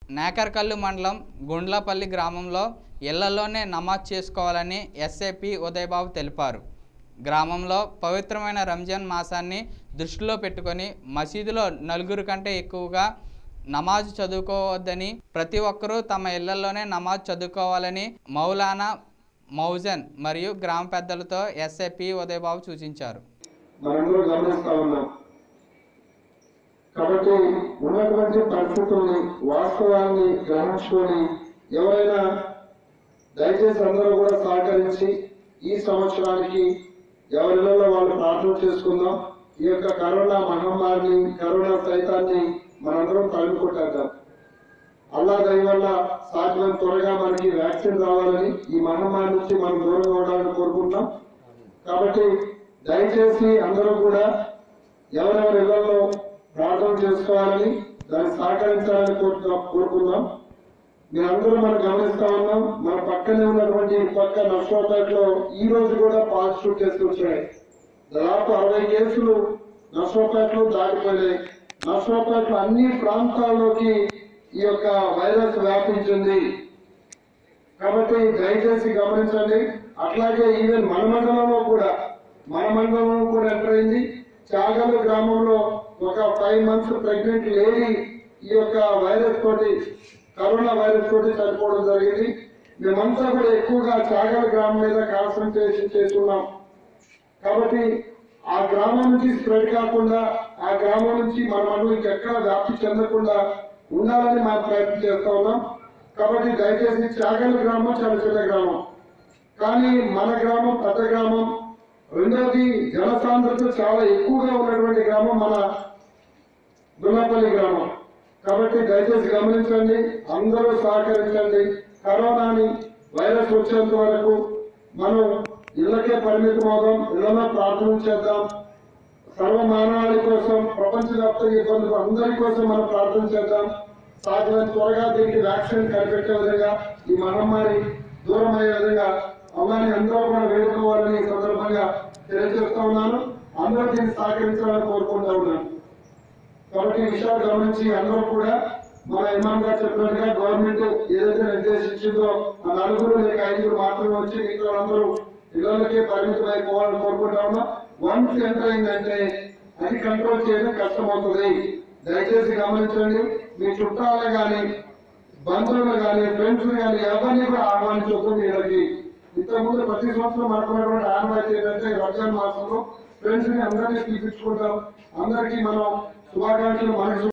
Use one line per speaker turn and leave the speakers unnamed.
నేకర్కల్లు మండలం గుండ్లపల్లి గ్రామంలో ఇళ్లలోనే నమాజ్ చేసుకోవాలని ఎస్ఏపీ ఉదయబాబు తెలిపారు. గ్రామంలో పవిత్రమైన రంజాన్ మాసాన్ని దృష్టిలో పెట్టుకొని మసీదులో నలుగురు కంటే ఎక్కువగా నమాజ్ చదువుకోవద్దని, ప్రతి ఒక్కరూ తమ ఇళ్లలోనే నమాజ్ చదువుకోవాలని మౌలానా మౌజన్ మరియు గ్రామ పెద్దలతో ఎస్ఏపీ ఉదయబాబు సూచించారు.
కాబట్టి ఉన్నటువంటి పరిస్థితుల్ని వాస్తవాన్ని గ్రహించుకొని ఎవరైనా దయచేసి అందరూ కూడా సహకరించి ఈ సంవత్సరానికి ఎవరిలో వాళ్ళు ప్రార్థన చేసుకుందాం. ఈ యొక్క కరోనా మహమ్మారిని, కరోనా సైతాన్ని మనందరం తరిమికొట్టేద్దాం. అల్లా దయ వల్ల సాధ్యం త్వరగా మనకి వ్యాక్సిన్ రావాలని, ఈ మహమ్మారి నుంచి మనం దూరంగా ఉండాలని కోరుకుంటాం. కాబట్టి దయచేసి అందరూ కూడా ఎవరెవరి ఇళ్లలో ప్రార్థన చేసుకోవాలని, దాన్ని సహకరించాలని కోరుకుందాం. మీరందరూ మనం గమనిస్తా ఉన్నాం. మన పక్కనే ఉన్నటువంటి పక్క నర్సరావుపేటలో ఈ రోజు కూడా పాజిటివ్ కేసులు వచ్చాయి. దాదాపు 60 కేసులు నర్సరావుపేటలో దాటిపోయాయి. నర్సరావుపేటలో అన్ని ప్రాంతాల్లోకి ఈ యొక్క వైరస్ వ్యాపించింది. కాబట్టి దయచేసి గమనించండి. అట్లాగే ఈవెన్ మన మండలంలో కూడా ఎంటర్ అయింది. చాగల్లు గ్రామంలో ఒక 5 months ప్రెగ్నెంట్ లేడీ ఈ యొక్క వైరస్ తోటి, కరోనా వైరస్ తోటి చనిపోవడం జరిగింది. మేమంతా కూడా ఎక్కువగా చాగల్ గ్రామం మీద కాన్సన్ట్రేషన్ చేస్తున్నాం. కాబట్టి ఆ గ్రామం నుంచి స్ప్రెడ్ కాకుండా, ఆ గ్రామం నుంచి మన మండలికి ఎక్కడ వ్యాప్తి చెందకుండా ఉండాలని మనం ప్రయత్నం చేస్తా ఉన్నాం. కాబట్టి దయచేసి చాగల్ గ్రామం చాలా చిన్న గ్రామం, కానీ మన గ్రామం పెద్ద గ్రామం. రెండవది జనసాంద్రత చాలా ఎక్కువగా ఉన్నటువంటి గ్రామం మన గుండ్లపల్లి గ్రామం. కాబట్టి దయచేసి గమనించండి, అందరూ సహకరించండి. కరోనాని వైరస్ వచ్చేంత వరకు మనం ఇళ్లకే పరిమితం అవుదాం, ఇళ్లలో ప్రార్థన చేద్దాం. సర్వమానవాళి కోసం, ప్రపంచవ్యాప్తంగా ఇబ్బందులు అందరి కోసం మనం ప్రార్థన చేద్దాం. సాధ్యమైన త్వరగా దీనికి వ్యాక్సిన్ కనిపెట్టే విధంగా, ఈ మహమ్మారి దూరం అయ్యే విధంగా అల్లాని అందరూ కూడా వేడుకోవాలని ఈ సందర్భంగా తెలియజేస్తా ఉన్నాను. అందరూ దీన్ని సహకరించాలని కోరుకుంటా ఉన్నాను. కాబట్టి ఈ విషయాలు గమనించి అందరూ కూడా మన ఇమాం గారు చెప్పినట్టుగా గవర్నమెంట్ ఏదైతే నిర్దేశించిందో ఆ 4 లేక 5 మాత్రమే వచ్చి మిగతా అందరూ ఇళ్లకే పరిమితం అయిపోవాలని కోరుకుంటా ఉన్నాం. వన్స్ ఎంటర్ అయిందంటే అది కంట్రోల్ చేయడం కష్టమవుతుంది. దయచేసి గమనించండి. మీ చుట్టాలు కానీ, బంధువులు కానీ, ఫ్రెండ్స్ కానీ ఎవరిని కూడా ఆహ్వానించొద్దు. వీళ్ళకి ఇంతకుముందు ప్రతి సంవత్సరం మనకున్నటువంటి ఆనవాయితీ ఏంటంటే రంజాన్ మాసంలో ఫ్రెండ్స్ ని అందరినీ పిలిపించుకుంటాం. అందరికీ మనం శుభాకాంక్షలు మనసు